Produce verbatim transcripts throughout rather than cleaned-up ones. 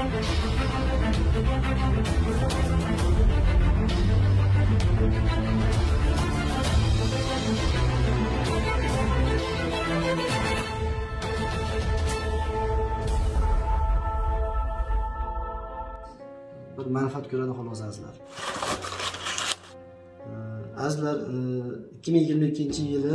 bir manfaat ko'radi xolos azizlar. Azizlar ikki ming yigirma ikkinchi yili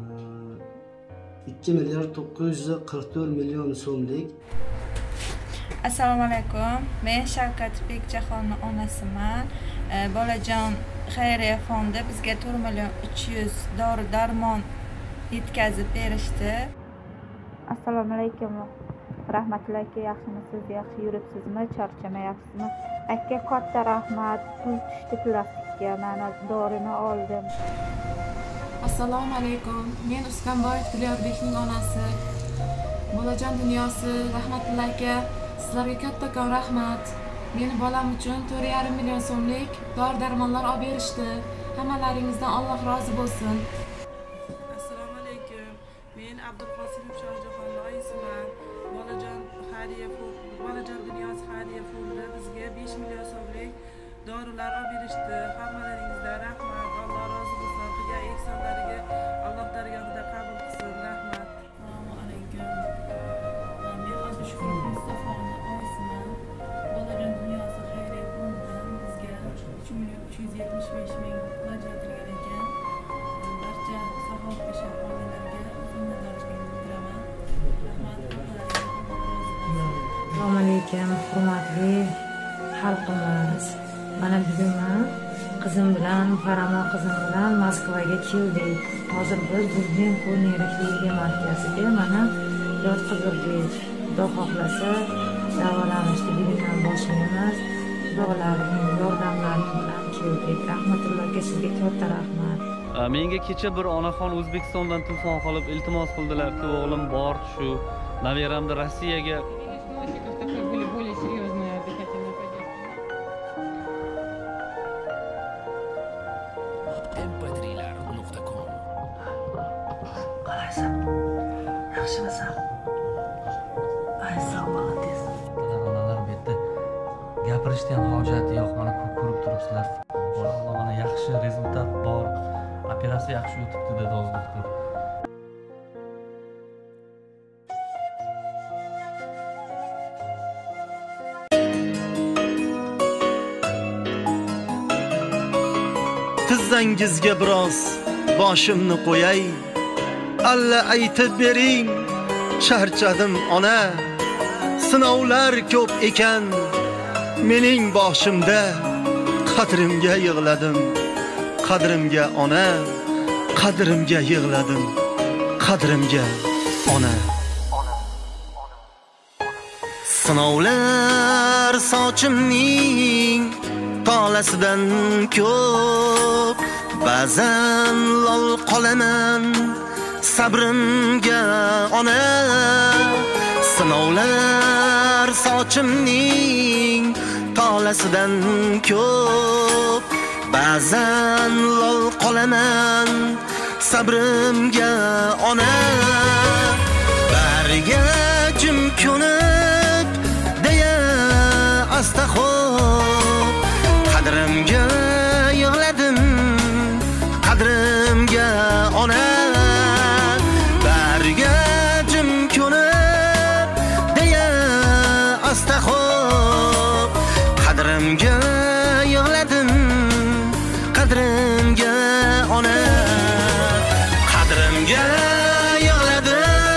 ikki milliard to'qqiz yuz qirq to'rt million so'mlik. Assalomu alaykum. Men Shavkat Bekjahonning onasiman. Bolajon xayriya fondi bizga to'rt million uch yuz dori darmon yetkazib berishdi. Assalomu alaykum. Rahmatulloh aka, yaxshimisiz? Yaxshi yuribsizmi? Charchamayapsizmi? Aka katta rahmat. Pul tushdi plastikka. Mana dorini oldim. Assalomu alaykum. Men Uskanboyev Dilyorbekning onasi. Bolajon dunyosi, rahmatulloh aka, sizlarga kattakon rahmat. Meni bolam uchun to'rt yarim million so'mlik dori-darmonlar olib berishdi. Hammalaringizdan Alloh rozi bo'lsin. Assalomu alaykum. Men Abdulqosimov Shohjahonning oyisiman. Bolajon xayriya fondi, Bolajon dunyosi xayriya fondi bizga besh million so'mlik dorilar olib berishdi. Hammalaringizdan rahmat. Alloh rozi bo'lsin. Qilgan ehsonlariga Alloh dargohida qabul qilsin. Rahmat. Assalomu alaykum. Men Abdushukur Mustafoning oyisiman. Bolajon dunyosi xayriya fondidan bizga uch million uch yuz yetmish besh ming ajratilgan ekan. Barcha saxovat pesha xodimlariga uzun minnatdorchiligimni bildiraman. Rahmat. Assalomu alaykum, hurmatli xalqimiz. Mana bugun men qizim bilan, Faramo qizim bilan Moskvaga keldik. Hozir biz Guldenko neyroxirurgiya markaziga mana yotqizildik. Xudo xohlasa davolanishni bugundan boshlaymiz. Xudolarning yordamlari bilan keldik. Rahmatulloh aka, sizga katta rahmat. Menga kecha bir onaxon O'zbekistondan telefon qilib iltimos qildilar-ki, o'g'lim bor, shu naviramni Rossiyaga yaxshimisan? Ay, sog' bo'ling. Onalar bu yerda gapirishda ham hojati yo'q. Mana ko'rib turibsizlar. Alloh mana yaxshi rezultat bor. Operatsiya yaxshi o'tibdi dedi o'z doktor. Tizzangizga biroz boshimni qo'yay. Alla aytib bering, charchadim ona. Sinovlar ko'p ekan mening boshimda. Qadrimga yig'ladim, qadrimga ona. Qadrimga yig'ladim, qadrimga ona. Sinovlar sochimning tolasidan ko'p. Ba'zan lol qolaman sabrimga ona. Sinovlar sochimning tolasidan ko'p. Ba'zan lol qolaman sabrimga ona. Bariga jim ko'nib deya asta xo'p. Qadrimga yig'ladim, qadrimga ona. Bariga jim ko'nib deya asta xo'p. Qadrimga yig'ladim, qadrimga ona. Qadrimga yig'ladim,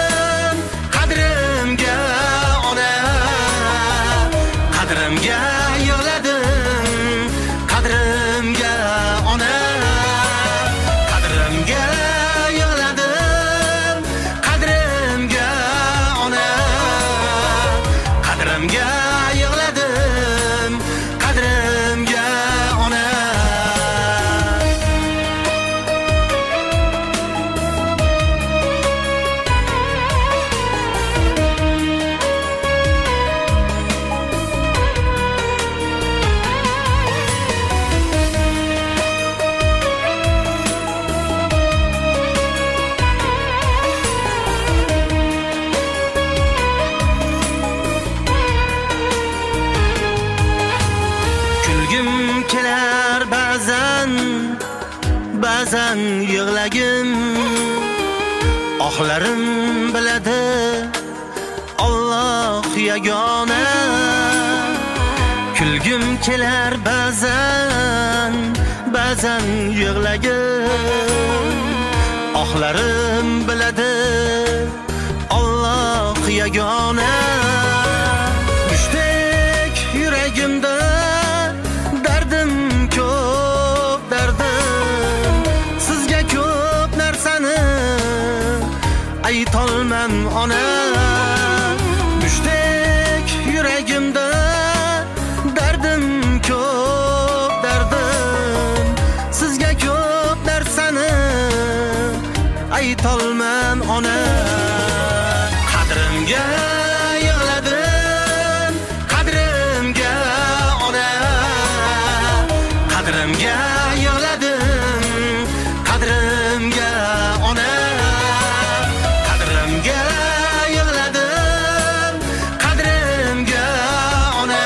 ba'zan yig'lagim, ohlarim biladi Alloh yagona. Kulgim kelar ba'zan, ba'zan yig'lagim, ohlarim biladi Alloh yagona. Mushtdek yuragimda dardim ko'p, dardim sizga ko'p narsani aytolmam ona. Mushtdek yuragimda dardim ko'p, dardim sizga ko'p narsani aytolmam ona. Qadrimga yig'ladim, qadrimga ona. Qadrimga yig'ladim, qadrimga ona. Qadrimga yig'ladim, qadrimga ona.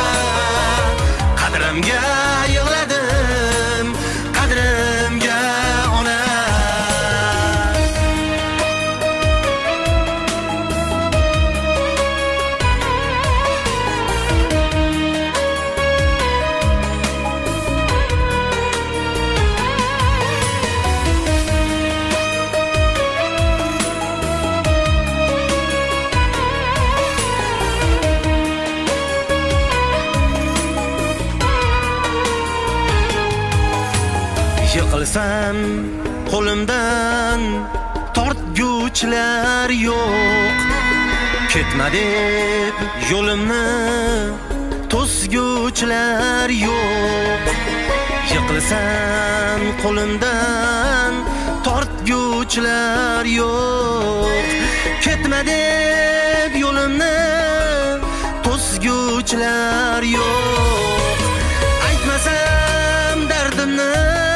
Qadrimga yig'ladim, qadrimga ona. Yiqilsam qo'limdan tortguchilar yo'q, ketma deb yo'limni to'sguchilar yo'q. Yiqilsam qo'limdan tortguchilar yo'q, ketma deb yo'limni to'sguchilar yo'q. Aytmasam dardimni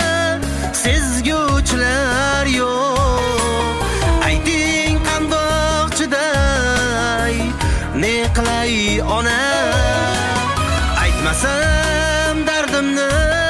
sezguchilar yo'q. Ayting qandoq chiday, ne qilay ona. Aytmasam dardimni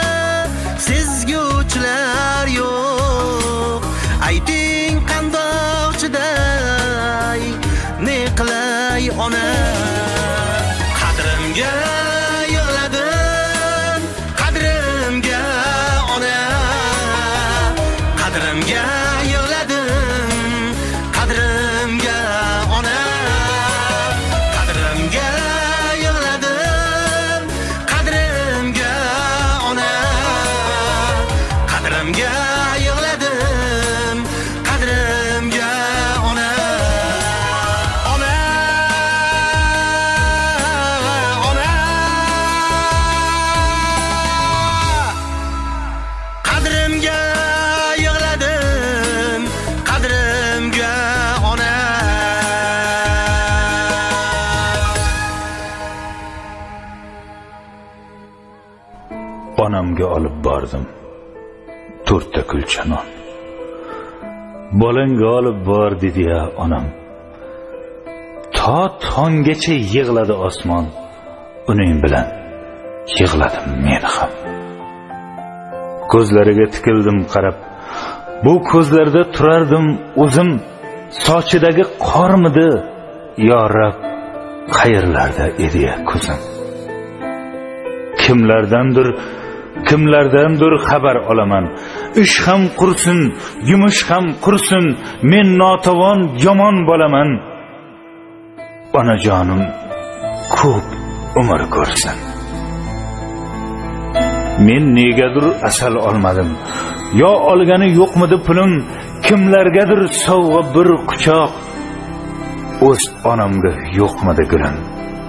sezguchilar yo'q. Ayting qandoq chiday, ne qilay ona. Qadrimga yig'ladim, qadrimga ona. Qadrimga yig'ladim, qadrimga ona. Qadrimga yig'ladim, qadrimga ona. Qadrimga yig'ladim, qadrimga ona. Ona, ona. Qadrimga yig'ladim, qadrimga ona. Onamga olib bordim to'rtta kulcha non. Bolangga olib bor dedi-ya onam. To tonggacha yig'ladi osmon. Uning bilan yig'ladim men ham. Ko'zlariga tikildim qarab. Bu ko'zlarda turardim o'zim. Sochidagi qormidi yo Rab, qayerlarda edi-ya ko'zim. Kimlardandir kimlardandir xabar olaman. Ish ham qursin, yumush ham qursin, men notavon yomon bo'laman. Onajonim ko'p umr ko'rsin. Men negadir asal olmadim. Yo olgani yo'qmidi pulim, kimlargadir sovg'a bir quchoq. O'z onamga yo'qmidi gulim.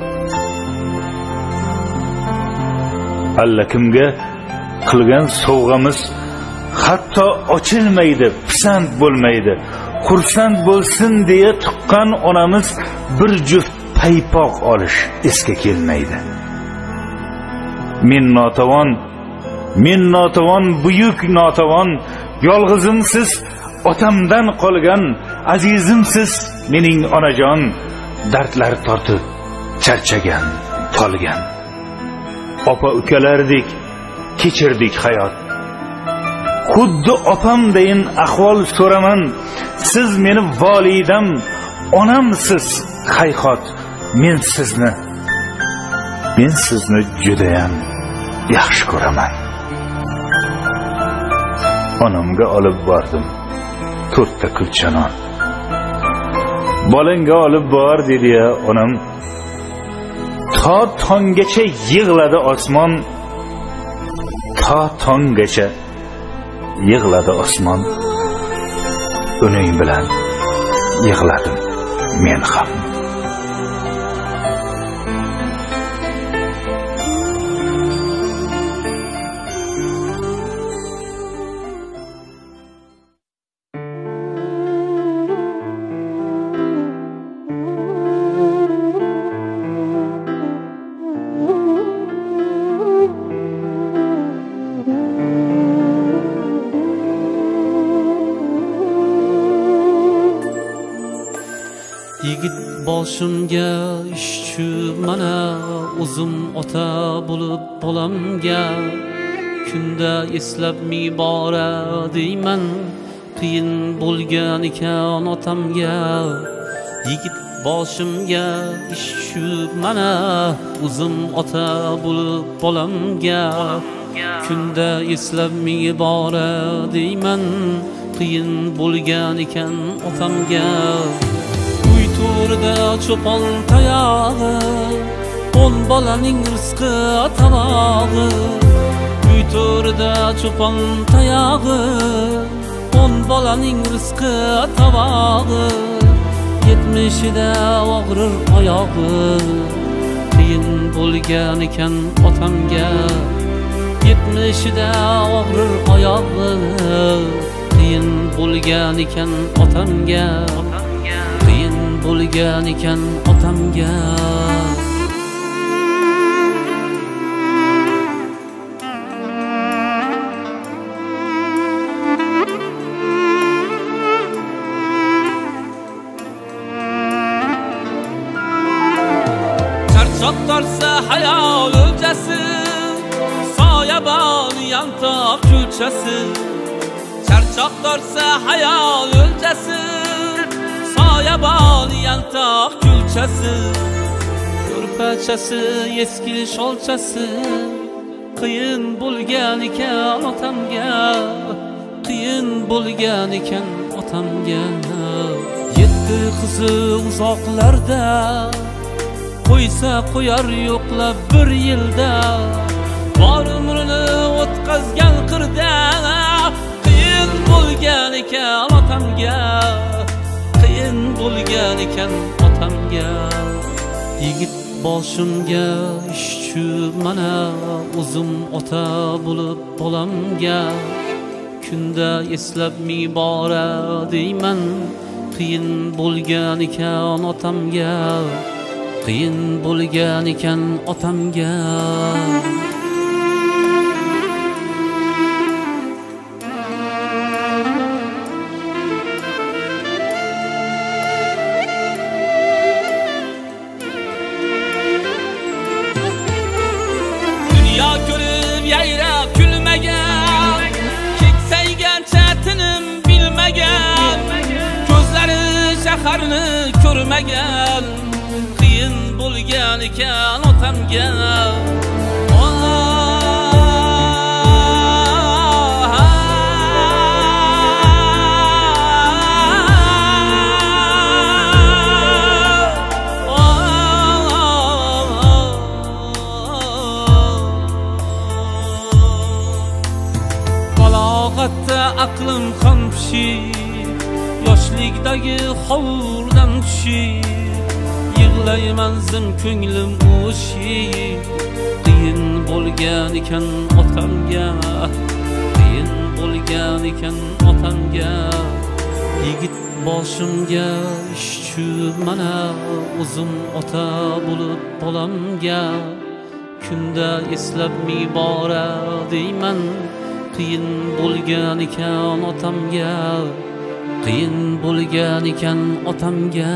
Allakimga qilgan sovg'amiz hatto ochilmaydi, pisand bo'lmaydi. Xursand bo'lsin deya tuqqan onamiz bir juft paypoq olish esga kelmaydi. Men notavon, men notavon, buyuk notavon, yolg'izimsiz otamdan qolgan azizimsiz mening onajon, dardlar tortib charchagan, tolgan. Opa ukalardek kechirdik hayot. xuddi opamdayin ahvol so'raman. Siz meni volidam, onamsiz. Hayhot, men sizni men sizni judayam yaxshi ko'raman. Onamga olib bordim to'rtta kulchanon. Bolangga olib bor dedi-ya onam. Ta tonggacha yig'ladi osmon. Ta tonggacha yig'ladi osmon. Uning bilan yig'ladim men ham. Yigit boshimga ish tushib mana o'zim ota bo'lib bolamga kunda eslab mibora deyman qiyin bo'lgan ekan otamga. Yigit boshimga ish tushib mana o'zim ota bo'lib bolamga kunda eslab mibora deyman qiyin bo'lgan ekan otamga. To'rida cho'pon tayog'i, o'n bolaning rizqi tavog'i. Uy to'rida cho'pon tayog'i, o'n bolaning rizqi tavog'i. Yetmishida og'rir oyog'i, qiyin bo'lgan ekan otamga. Yetmishida og'rir oyog'i, qiyin bo'lgan ekan otamga. Bo'lgan ekan otamga. Charchoq torsa hayol o'ljasi, soyabon yantoq kulchasi. Charchoq torsa hayol o'ljasi, soyabon yantoq kulchasi. Ko'rpachasi eski sholchasi, qiyin bo'lgan ekan otamga. Qiyin bo'lgan ekan otamga. Yetti qizi uzoqlarda, qo'ysa qo'yar yo'qlab bir yilda. Bor umrini o'tkazgan qirda, qiyin bo'lgan ekan otamga. Qiyin bo'lgan ekan otamga. Yigit boshimga ish tushib mana o'zim ota bo'lib bolamga kunda eslab mibora deyman qiyin bo'lgan ekan otamga. Qiyin bo'lgan ekan otamga. Yayrab kulmagan, keksaygancha tinim bilmagan, ko'zlari shaharni ko'rmagan, qiyin bo'lgan ekan otamga. Aqlim ham pishib, yoshlikdagi hovurdan tushib, yig'layman zim ko'nglim o'shib. Qiyin bo'lgan ekan otamga, qiyin bo'lgan ekan otamga. Yigit boshimga ish tushib mana o'zim ota bo'lib bolamga kunda eslab mibora deyman qiyin bo'lgan ekan otamga, qiyin bo'lgan ekan otamga.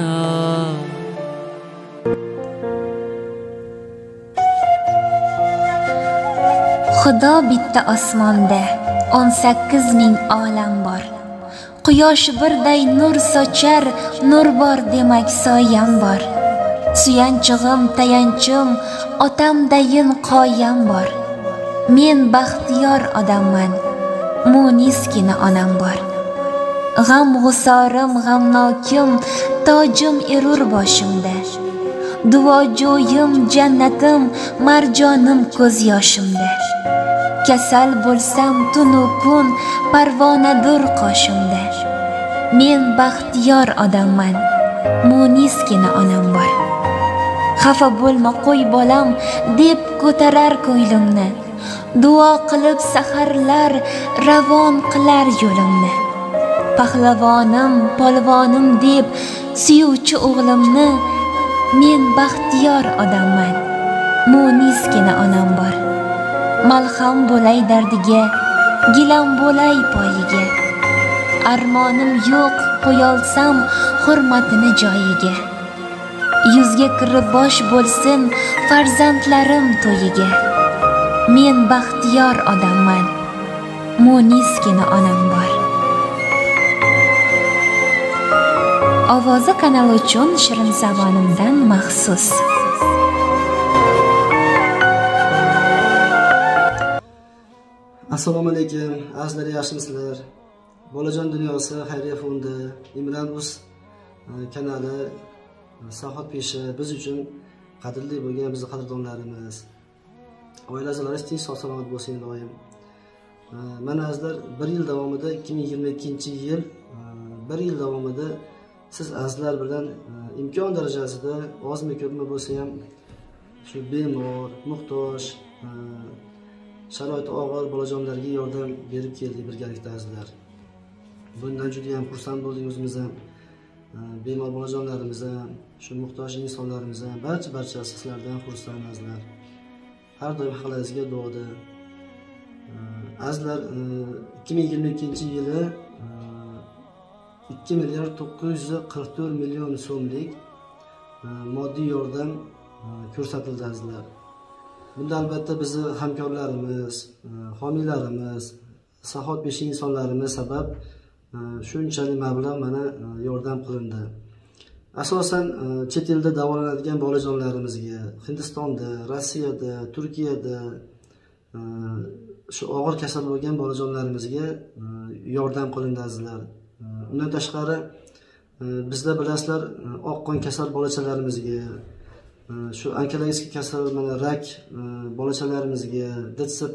Xudo bitta osmonda, o'n sakkiz ming olam bor. Quyosh birday nur sochar, nur bor demak soyam bor. Suyanchig'im, tayanchim, otamdayin qoyam bor. Men baxtiyor odamman, Munisgina onam bor. G'am g'usorim, g'amnokim, tojim erur boshimda. Duojo'yim, jannatim, marjonim ko'z yoshimda. Kasal bo'lsam tunu kun, parvonadur qoshimda. Men baxtiyor odamman, Munisgina onam bor. Xafa bo'lma qo'y bolam deb ko'tarar ko'nglimni. Duo qilib saharlar ravon qilar yo'limni. Pahlavonim, polvonim deb suyuvchi o'g'limni, men baxtiyor odamman, Munisgina onam bor. Malham bo'lay dardiga, gilam bo'lay poyiga. Armonim yo'q, qo'yolsam hurmatini joyiga. Yuzga kirib bosh bo'lsin farzandlarim to'yiga. Men baxtiyor odamman, Munisgina onam bor. Ovozi kanali uchun shirin zabonimdan maxsus. Assalomu alaykum, azizlar, yaxshimisizlar? Bolajon dunyosi xayriya fondi Imran Uz kanali Sahat peshi biz uchun qadrli bo'lgan bizning qadrdonlarimiz. Oila a'zolaringiz tinch sog'-salomat bo'lsin doim. Mana azizlar, bir yil davomida ikki ming yigirma ikkinchi yil bir yil davomida siz azizlar bilan imkon darajasida ozmi ko'pmi bo'lsa ham shu bemor, muhtoj, sharoiti og'ir bolajonlarga yordam berib keldik birgalikda azizlar. Bundan juda ham xursand bo'ldik o'zimiz ham, bemor bolajonlarimiz ham, shu muhtoj insonlarimiz ham, barcha barchasi sizlardan xursand azizlar. Har doim haqlaringizga duoda. Azizlar, ikki ming yigirma ikkinchi yili ikki milliard to'qqiz yuz qirq to'rt million so'mlik moddiy yordam ko'rsatildi azizlar. Bunda albatta bizni hamkorlarimiz, homiylarimiz, Sahat peshi insonlarimiz sabab shunchalik mablag' mana yordam qilindi. Asosan chet elda davolanadigan bolajonlarimizga, Hindistonda, Rossiyada, Turkiyada shu og'ir kasal bo'lgan bolajonlarimizga yordam qilindi azizlar. Undan tashqari bizda bilasizlar, oq qon kasal bolachalarimizga, shu onkologik kasal, mana rak bolachalarimizga, D S P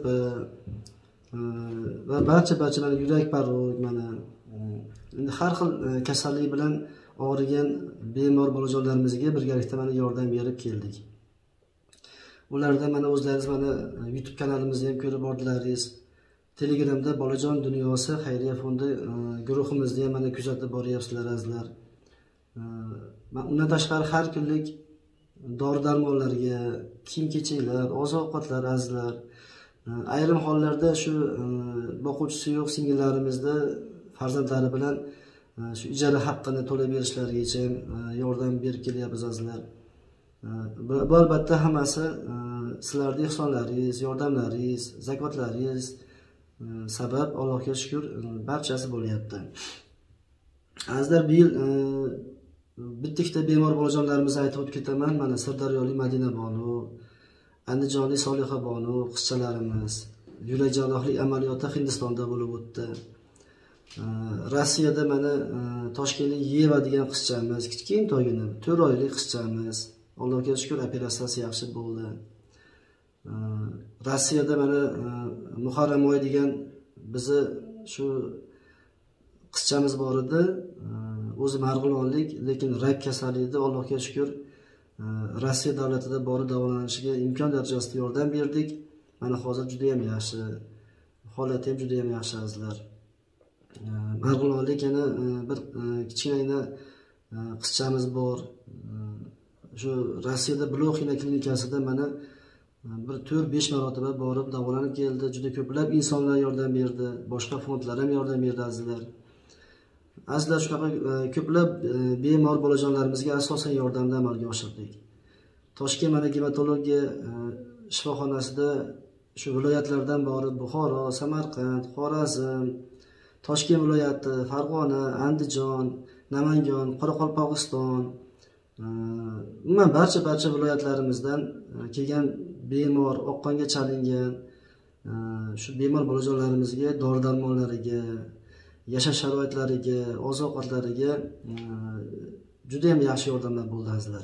va barcha barcha mana yurak parruk, mana har xil kasallik bilan og'rigan bemor bolajonlarimizga birgalikda mana yordam berib keldik. Ularda mana o'zlaringiz mana YouTube kanalimizni ham ko'rib bordilaringiz. Telegramda Bolajon dunyosi xayriya fondi guruhimizni ham mana kuzatib boryapsizlar azizlar. Undan tashqari har kunlik dori-darmonlarga, kiyim-kechaklar, oziq-ovqatlar azizlar. Ayrim hollarda shu boquvchisi yo'q singillarimizda farzandlari bilan shu ijara haqqini to'lab berishlarigacha yordam berib kelyapmiz azizlar. Bu albatta hammasi sizlarning ehsonlaringiz, yordamlaringiz, zakotlaringiz sabab, Allohga shukr, barchasi bo'lyapti. Azizlar, bu yil bitta bemor bolajonlarimizni aytib o'tib ketaman. Mana Sirdaryolik Madina Bonu, Andijonlik Soliha Bonu qizchalarimiz yurak jarrohlik amaliyoti Hindistonda bo'lib o'tdi. Rossiyada mana Toshkentlik Yeva degan qizchamiz, kichkintoygina to'rt oylik qizchamiz, Allohga shukr, operatsiyasi yaxshi bo'ldi. Rossiyada mana Muharramoy degan bizi shu qizchamiz bor edi. O'zi Marg'ilonlik, lekin rak kasalligida Allohga shukr Rossiya davlatida borib davolanishiga imkon darajasida yordam berdik. Mana hozir juda ham yaxshi, holati ham juda ham yaxshi azizlar. Marg'ilonlik yana bir kichkina qizchamiz bor. Shu Rossiyada Bloxina klinikasida mana bir to'rt besh marotaba borib davolanib keldi. Juda ko'plab insonlar yordam berdi, boshqa fondlar ham yordam berdi azizlar. Azizlar, shunaqa ko'plab bemor bolajonlarimizga asosan yordamni amalga oshirdik. Toshkent mana gematologiya shifoxonasida shu viloyatlardan borib Buxoro, Samarqand, Xorazm, Toshkent viloyati, Farg'ona, Andijon, Namangan, Qoraqalpog'iston, umuman barcha barcha viloyatlarimizdan kelgan bemor, oqqonga chalingan shu bemor bolajonlarimizga dori-darmonlariga, yashash sharoitlariga, oziq-ovqatlariga juda ham yaxshi yordamlar bo'ldi azizlar.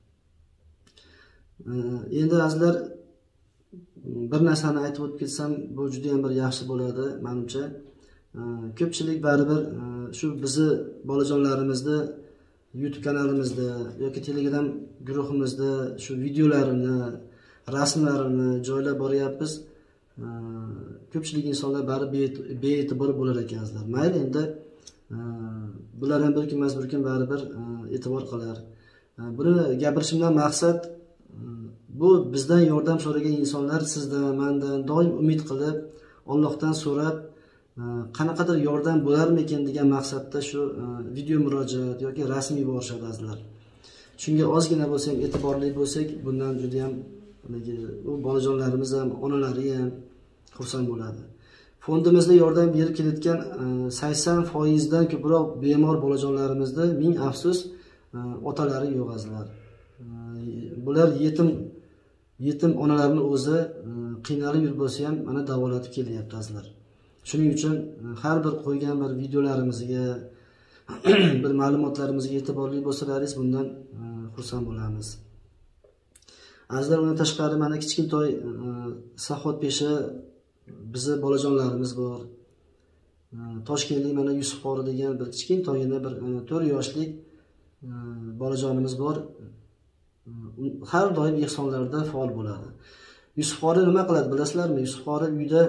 Endi azizlar bir narsani aytib o'tib ketsam, bu juda ham bir yaxshi bo'ladi menimcha. Ko'pchilik baribir shu bizni bolajonlarimizni YouTube kanalimizda yoki Telegram guruhimizda shu videolarini, rasmlarini joylab boryapmiz. Ko'pchilik insonlar baribir bee'tibor bo'lar ekansizlar. Mayli, endi bular ham bir kun emas bir kun baribir e'tibor qilar. Buni gapirishimdan maqsad bu bizdan yordam so'ragan insonlar sizdan, mendan doim umid qilib, Allohdan so'rab qanaqadir yordam bo'larmikin degan maqsadda shu video murojaat yoki rasmiy yuborishadi azizlar. Shunga ozgina bo'lsa ham e'tiborli bo'lsak, bundan juda ham u bolajonlarimiz ham, onalari ham xursand bo'ladi. Fondimizda yordam berib kelayotgan sakson foiz dan ko'proq bemor bolajonlarimizda ming afsus otalari yo'q azizlar. Bular yetim yetim onalarning o'zi qiynalib yurib bo'lsa ham mana davolatib kelyapti azizlar. Shuning uchun har bir qo'ygan bir videolarimizga, bir ma'lumotlarimizga e'tiborli bo'lsalaringiz bundan xursand bo'lamiz. Azizlar, undan tashqari mana kichkintoy saxovatpesha bizni bolajonlarimiz bor. Toshkentlik mana Yusuf Qori degan bir kichkintoyina bir to'rt yoshlik bolajonimiz bor. Har doim ehsonlarda faol bo'ladi. Yusuf Qori nima qiladi bilasizlarmi? Yusuf Qori uyda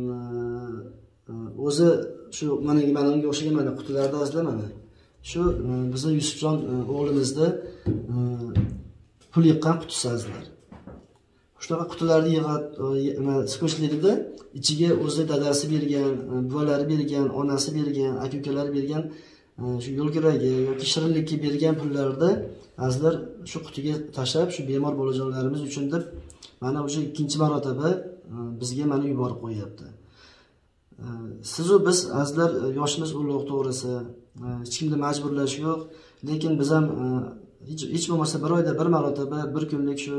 o'zi shu mana mana unga o'xshagan mana qutilarda azizlar mana. Shu bizning Yusufjon o'g'limizda pul yiqqan qutisi azizlar. Shunaqa qutilarni yig'ib skochlarida ichiga o'zi dadasi bergan, buvalari bergan, onasi bergan, aka-ukalari bergan shu yo'lkiraga yoki shirinlikka bergan pullarni azizlar shu qutiga tashlab, shu bemor bolajonlarimiz uchun deb mana o'sha ikkinchi marotaba bizga mana yuborib qo'yapti. Siz-u biz azizlar yoshimiz ulug' to'g'risi, hech kimni majburlash yo'q, lekin biz ham hech hech bo'lmasa bir oyda bir marotaba bir kunlik shu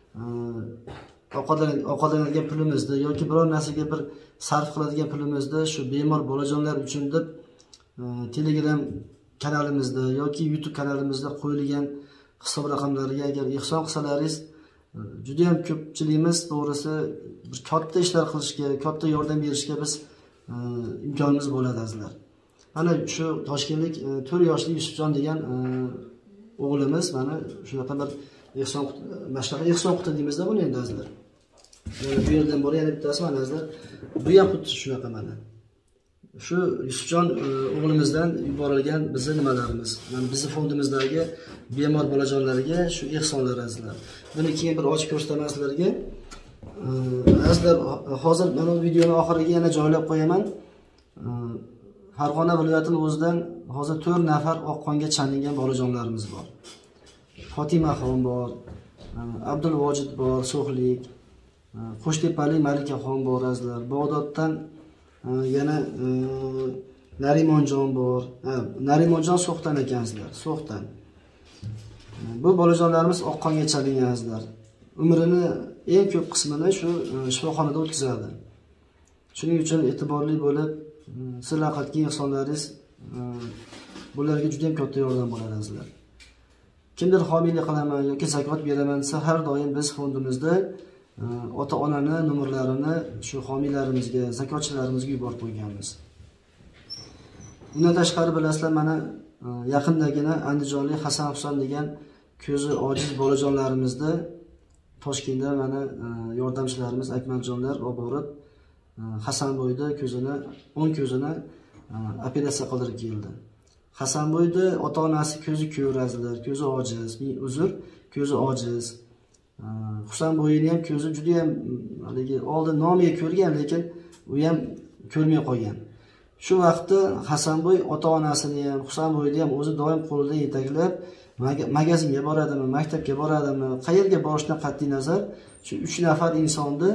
ovqatlanadigan pulimizni yoki biror narsaga bir sarf qiladigan pulimizni shu bemor bolajonlar uchun deb Telegram kanalimizda yoki YouTube kanalimizda qo'yilgan hisob raqamlariga agar ehson qilsalaringiz, juda ham ko'pchiligimiz to'g'risi bir katta ishlar qilishga, katta yordam berishga biz imkonimiz bo'ladi azizlar. Mana shu toshkentlik to'rt yoshli Yusufjon degan o'g'limiz mana shunaqa bir ehson mashnaqa ehson quti deymizda buni endi azizlar. Mana bu yerdan bor yana bittasi mana azizlar. Bu ham xuddi shunaqa mana. Shu Yusufjon o'g'limizdan yuborilgan bizning nimalarimiz, mana bizning fondimizdagi bemor bolajonlarga shu ehsonlar azizlar. Buni keyin bir ochib ko'rsataman sizlarga. Azizlar, hozir mana bu videoni oxiriga yana joylab qo'yaman. Farg'ona viloyatining o'zidan hozir to'rt nafar oqqonga chalingan bolajonlarimiz bor. Fotimaxon bor, Abdulvojid bor, So'xlik, Qo'shtepalik Malikaxon bor azizlar. Bog'doddan yana Narimonjon bor. Narimonjon So'xdan ekansizlar, So'xdan. Bu bolajonlarimiz oqqonga chalingan azizlar. Umrini eng ko'p qismini shu shifoxonada o'tkazadi. Shuning uchun e'tiborli bo'lib, sizlar qilgan ehsonlaringiz bularga juda ham katta yordam bo'ladi azizlar. Kimdir homiylik qilaman yoki zakot beraman desa, har doim biz fondimizda ota-onani nomerlarini shu homiylarimizga, zakotchilarimizga yuborib qo'yganmiz. Bundan tashqari bilasizlar, mana yaqindagina andijonlik Hasan Husan degan ko'zi ojiz bolajonlarimizni Toshkentda mana yordamchilarimiz Akmaljonlar olib borib Hasanboyda ko'zini, o'ng ko'zini operatsiya qildirib keldi. Hasanboyda ota-onasi ko'zi ko'r azizlar, ko'zi ojiz, ming uzr, ko'zi ojiz. Husanboyning ham ko'zi juda ham haligi oldin nomiga ko'rgan, lekin u ham ko'rmay qolgan. Shu vaqtda Hasanboy ota-onasini ham, Husanboyni ham o'zi doim qo'lida yetaklab, magazinga boradimi, maktabga boradimi, qayerga borishdan qat'iy nazar shu uch nafar insonni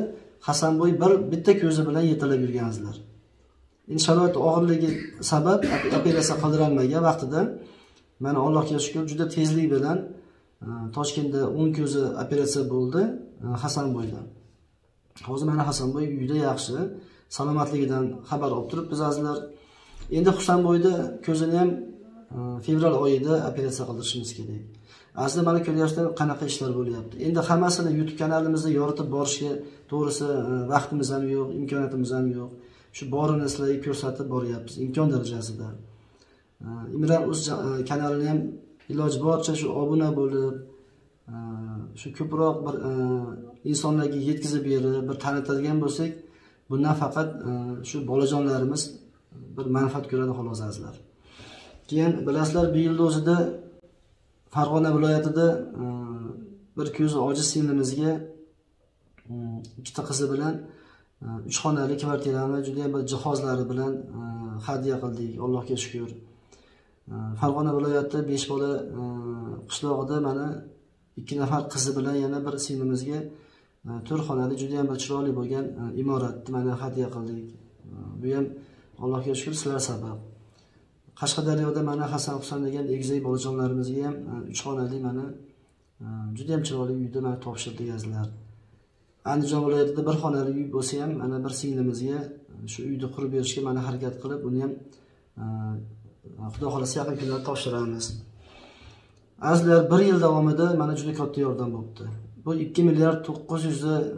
Hasanboy bir bitta ko'zi bilan yetilib yurgansizlar. Endi sharoit og'irligi sabab operatsiya qildirilmagan vaqtida mana Allohga shukr juda tezlik bilan Toshkentda o'ng ko'zi operatsiya bo'ldi Hasanboyda. Hozir mana Hasanboy uyda yaxshi, salomatligidan xabar olib turibmiz azizlar. Endi Husanboyda ko'zini ham fevral oyida operatsiya qildirishimiz kerak. Aslida mana ko'ryapsizlar qanaqa ishlar bo'lyapti. Endi hammasini YouTube kanalimizda yoritib borishga to'g'risi vaqtimiz ham yo'q, imkoniyatimiz ham yo'q. Shu borini sizlarga ko'rsatib boryapmiz imkon darajasida. Imran.uz kanalini ham iloji boricha shu obuna bo'lib, shu ko'proq bir insonlarga yetkazib berib, bir tanitadigan bo'lsak, bundan faqat shu bolajonlarimiz bir manfaat ko'radi xolos azizlar. Keyin bilasizlar, bu yil o'zida Farg'ona viloyatida bir ko'zi ojiz singlimizga ikkita qizi bilan uch xonali kvartirani juda ham bir jihozlari bilan hadya qildik. Allohga shukr. Farg'ona viloyatida besh bola qishlog'ida mana ikki nafar qizi bilan yana bir singlimizga to'rt xonali juda ham bir chiroyli bo'lgan imoratni mana hadya qildik. Bu ham Allohga shukr sizlar sabab. Qashqadaryoda mana Hasan Husan degan egizak bolajonlarimizga ham uch xonali mana juda ham chiroyli uyda mana topshirdik azizlar. Andijon viloyatida bir xonali uy bo'lsa ham mana bir singlimizga shu uyni qurib berishga mana harakat qilib, uni ham Xudo xolasa yaqin kunlarda topshiramiz. Azizlar, bir yil davomida mana juda katta yordam bo'libdi. Bu ikki milliard to'qqiz yuz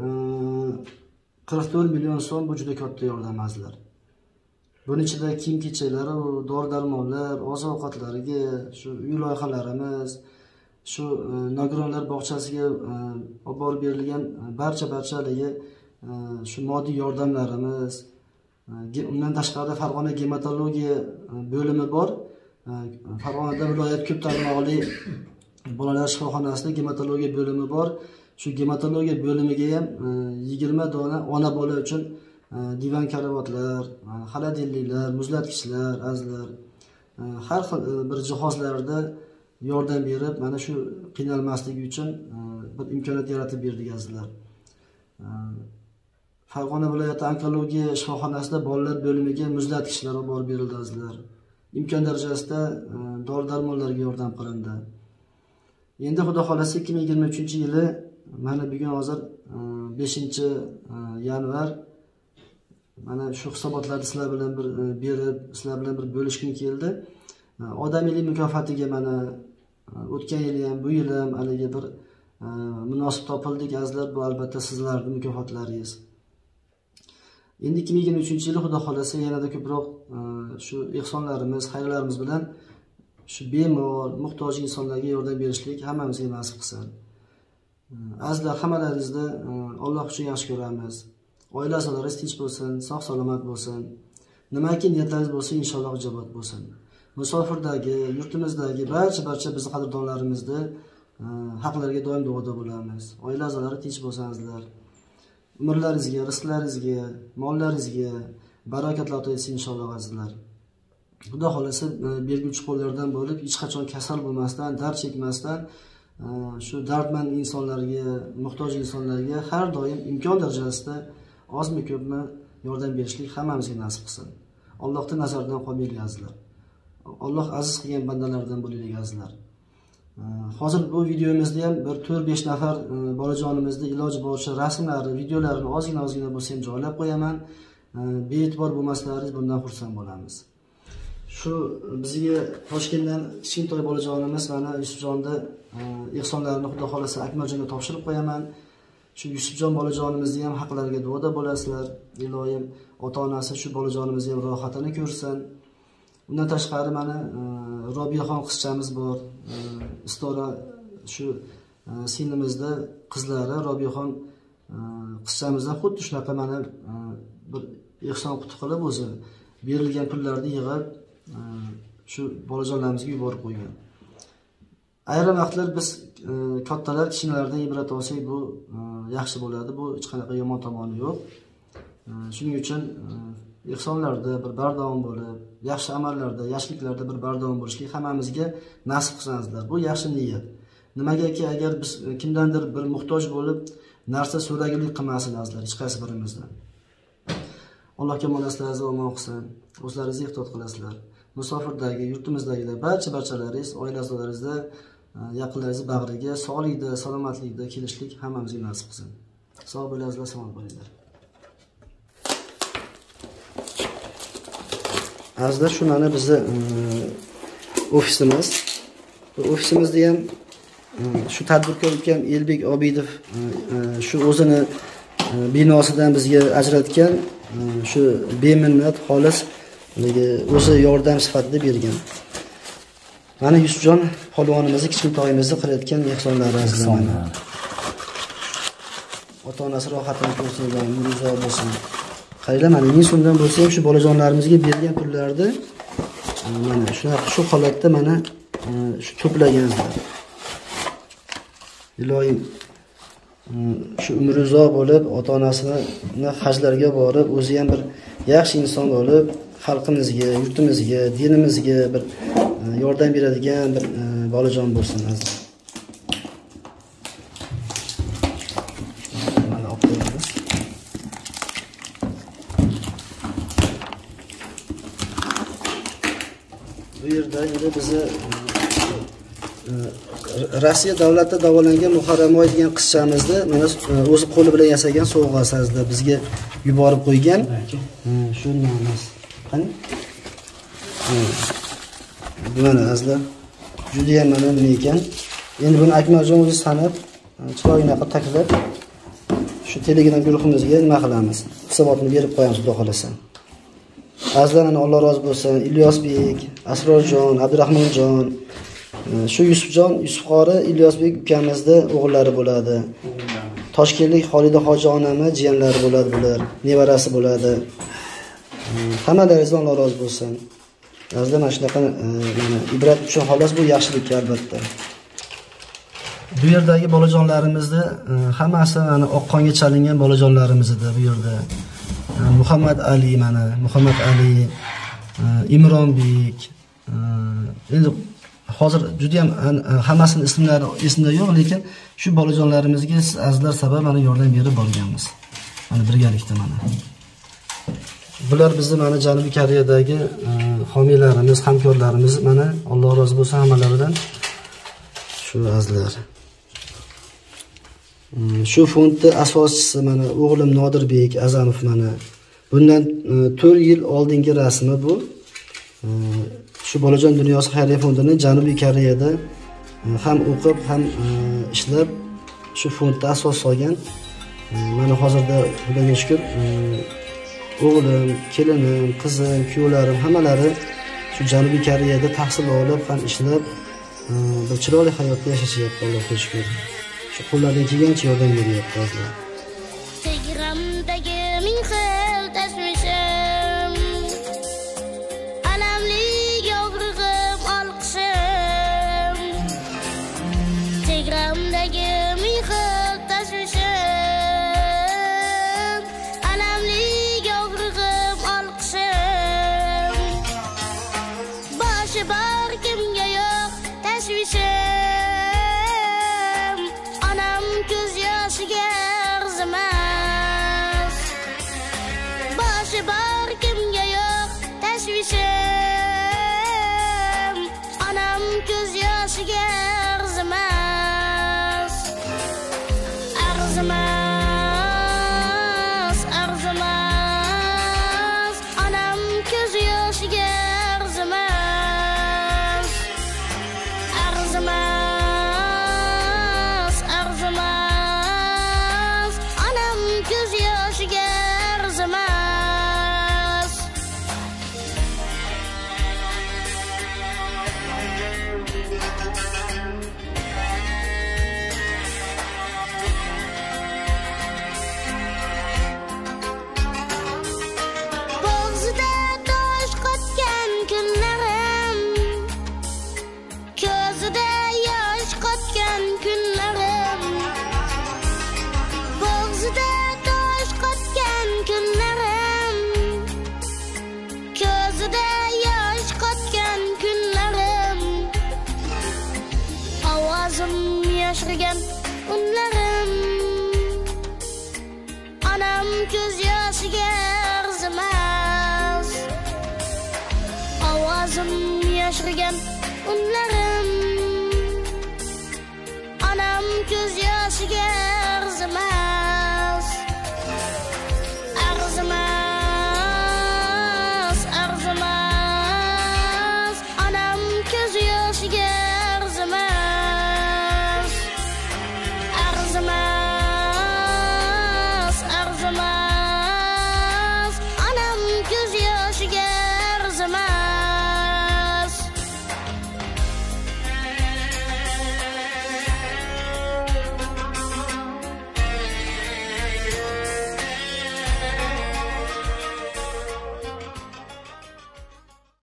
qirq to'rt million so'm, bu juda katta yordam azizlar. Buning ichida kiyim-kechaklari, dori-darmonlar, oziq-ovqatlariga, shu uy loyihalarimiz, shu nogironlar bog'chasiga olib borib berilgan barcha-barchaligi shu moddiy yordamlarimiz, undan tashqari Farg'ona gematologiya bo'limi bor. Farg'onada viloyat ko'p tarmoqli bolalar shifoxonasida gematologiya bo'limi bor. Shu gematologiya bo'limiga ham yigirma dona ona bola uchun divan karavotlar, xolodilniklar, muzlatgichlar, azizlar, har xil bir jihozlarda yordam berib, mana shu qiynalmasligi uchun bir imkoniyat yaratib berdik azizlar. Farg'ona viloyati onkologiya shifoxonasida bolalar bo'limiga muzlatgichlar olib borib berildi azizlar. Imkon darajasida dori-darmonlarga yordam qilindi. Endi Xudo xolasa ikki ming yigirma uchinchi yili mana bugun hozir beshinchi yanvar mana shu hisobotlarni sizlar bilan bir berib, sizlar bilan bir bo'lishkim keldi. Odamiylik mukofotiga mana o'tgan yil ham, bu yil ham haliga bir munosib topildik azizlar. Bu albatta sizlarning mukofotlaringiz. Endi ikki ming yigirma uchinchi yil Xudo xolasa yanada ko'proq shu ehsonlarimiz, xayrlarimiz bilan shu bemor, muhtoj insonlarga yordam berishlik hammamizga nasib qilsin. Azizlar, hammalaringizni Alloh uchun yaxshi ko'ramiz. Oila a'zolaringiz tinch bo'lsin, sog' salomat bo'lsin. Nimaki niyatlaringiz bo'lsa, inshaalloh ijobat bo'lsin. Musofirdagi, yurtimizdagi barcha-barcha bizning qadrdonlarimizni haqlariga doim duoda bo'lamiz. Oila a'zolari tinch bo'lsin azizlar. Umrlaringizga, rizqlaringizga, mollaringizga barakatlar o'taysin inshaalloh azizlar. Xudo xolasa berguvchi qo'llardan bo'lib, hech qachon kasal bo'lmasdan, dard chekmasdan shu dardmand insonlarga, muhtoj insonlarga har doim imkon darajasida ozmi ko'pmi yordam berishlik hammamizga nasib qilsin. Allohning nazaridan qolmaylik azizlar. Alloh aziz qilgan bandalardan bo'laylik azizlar. Hozir bu videomizda ham bir to'rt besh nafar bolajonimizni iloji boricha rasmlari, videolarini ozgina-ozgina bo'lsa ham joylab qo'yaman. Bee'tibor bo'lmaslaringiz bundan xursand bo'lamiz. Shu bizga Toshkentdan kichkintoy bolajonimiz mana Yusufjonda ehsonlarini Xudo xolasa Akmaljonga topshirib qo'yaman. Shu Yusufjon bolajonimizni ham haqlariga duoda bo'lasizlar. Iloyim ota-onasi shu bolajonimizni ham rohatini ko'rsin. Undan tashqari mana Robiyaxon qizchamiz bor. Istora shu sinimizda qizlari Robiyaxon qizchamizdan xuddi shunaqa mana bir ehson quti qilib o'zi berilgan pullarni yig'ib shu bolajonlarimizga yuborib qo'ygan. Ayrim vaqtlar biz kattalar kichkinalardan ibrat olsak bu yaxshi bo'ladi. Bu hech qanaqa yomon tomoni yo'q. Shuning uchun ehsonlarda bir bardavom bo'lib, yaxshi amallarda, yaxshiliklarda bir bardavom bo'lishlik hammamizga nasib qilsin azizlar. Bu yaxshi niyat. Nimagaki agar biz kimdandir bir muhtoj bo'lib narsa so'ragilik qilmasin azizlar, hech qaysi birimizdan. Alloh kamolasizlarni omon qilsin. O'zlaringizni ehtiyot qilasizlar. Musofirdagi, yurtimizdagilar barcha barchalaringiz, oila a'zolaringizda, yaqinlaringizni bag'riga sog'likda, salomatlikda kelishlik hammamizga nasib qilsin. Sog' bo'lasizlar, salomat bo'linglar. Azizlar, shu mana bizni ofisimiz. Bu ofisimizni ham shu tadbirkor ukam Elbek Obidov shu o'zini binosidan bizga ajratgan, shu beminnat xolis o'zi yordam sifatida bergan. Mana Yusufjon polvonimizni kichkintoyimizni qilayotgan ehsonlari azizlar. Ota-onasi rohatini ko'rsin, umri bo'lsin. Qaranglar, mana ming so'mdan bo'lsa ham shu bolajonlarimizga bergan pullarni mana shunaqa shu holatda mana shu to'plagansizlar. Iloyim shu umri uzoq bo'lib, ota-onasini hajlarga borib, o'zi ham bir yaxshi inson bo'lib, xalqimizga, yurtimizga, dinimizga bir yordam beradigan bir bolajon bo'lsin azizlar. Mana olib qo'yamiz. Bu yerda endi bizni Rossiya davlatida davolangan Muharramoy degan qizchamizni mana o'zi qo'li bilan yasagan sovg'asizlar bizga yuborib qo'ygan. Shu emas. Qani? Mana azizlar, juda ham mana nima ekan. Endi buni Akmaljon o'zi sanab, chiroyini qilib taklab, shu Telegram guruhimizga nima qilamiz? Hisobotini berib qo'yamiz, xudo xolasa. Azizlardan Alloh rozi bo'lsin. Ilyosbek, Asrorjon, Abdurahmonjon, shu Yusufjon, Yusufqori Ilyosbek ukamizni o'g'illari bo'ladi. Toshkentlik Xolida hoji onami jiyanlari bo'ladi bular, nevarasi bo'ladi. Hammalaringizdan Alloh rozi bo'lsin. Azizlar, mana shunaqa mana ibrat uchun xolos bu yaxshilik albatta. Bu yerdagi bolajonlarimizni hammasi mana oqqonga chalingan bolajonlarimizdir bu yerda. Muhammad Ali mana, Muhammad Ali, Imronbek. Endi hozir juda ham hammasini ismlari esimda yo'q, lekin shu bolajonlarimizga siz azizlar sabab mana yordam berib borganmiz. Mana birgalikda mana. Bular bizni mana Janubiy Koreyadagi homiylarimiz, hamkorlarimiz mana Alloh rozi bo'lsin hammalaridan. Shu azizlar. Shu fondning asoschisi mana o'g'lim Nodirbek Azamov mana. Bundan to'rt yil oldingi rasmi bu. Shu Bolajon dunyosi xayriya fondini Janubiy Koreyada ham o'qib, ham ishlab shu fondga asos solgan. Mana hozirda Xudoga shukr, o'g'lim, kelinim, qizim, kuyovlarim hammalari shu Janubiy Koreyada tahsil olib, ham ishlab, bir chiroyli hayotda yashashyapti, Allohga shukr. Shu qo'llardan kelgancha yordam beryapti azizlar. Telegramdagi ming xil tashvishim, alamli yog'rig'im, olqishim. Telegramdagi ming xil tashvishim, alamli yog'rig'im, olqishim. Boshi bor kimga yo'q tashvishim. Ko'z yoshiga arzimas, boshi bor kimga yo'q tashvishim. Onam ko'z yoshiga arzimas, arzimas, arzimas. Onam ko'z yoshiga arzimas, arzimas. yashirgan unlarim onam ko'z yoshiga arzimas ovozim yashirgan unlarim